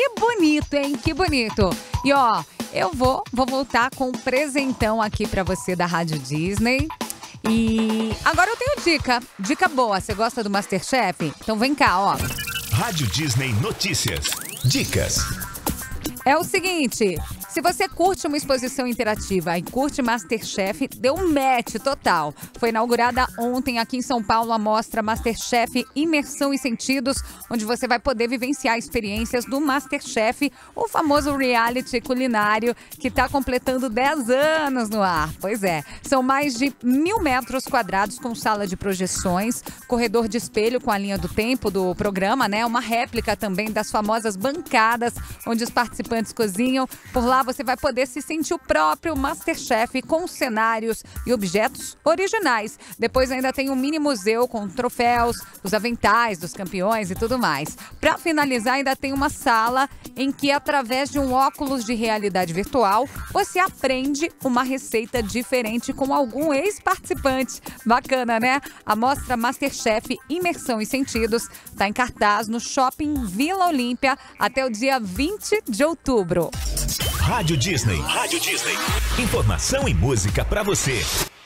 bonito, hein? Que bonito. E ó, eu vou voltar com um presentão aqui pra você da Rádio Disney. E agora eu tenho dica boa. Você gosta do MasterChef? Então vem cá, ó. Rádio Disney Notícias. Dicas. É o seguinte, se você curte uma exposição interativa e curte MasterChef, deu um match total. Foi inaugurada ontem aqui em São Paulo a mostra MasterChef Imersão e Sentidos, onde você vai poder vivenciar experiências do MasterChef, o famoso reality culinário que está completando 10 anos no ar. Pois é, são mais de 1.000 metros quadrados com sala de projeções, corredor de espelho com a linha do tempo do programa, né? Uma réplica também das famosas bancadas, onde os participantes cozinham. Por lá você vai poder se sentir o próprio MasterChef com cenários e objetos originais. Depois ainda tem um mini museu com troféus, os aventais dos campeões e tudo mais. Para finalizar, ainda tem uma sala em que, através de um óculos de realidade virtual, você aprende uma receita diferente com algum ex-participante. Bacana, né? A mostra MasterChef Imersão e Sentidos está em cartaz no Shopping Vila Olímpia até o dia 20 de outubro. Rádio Disney. Rádio Disney. Informação e música pra você.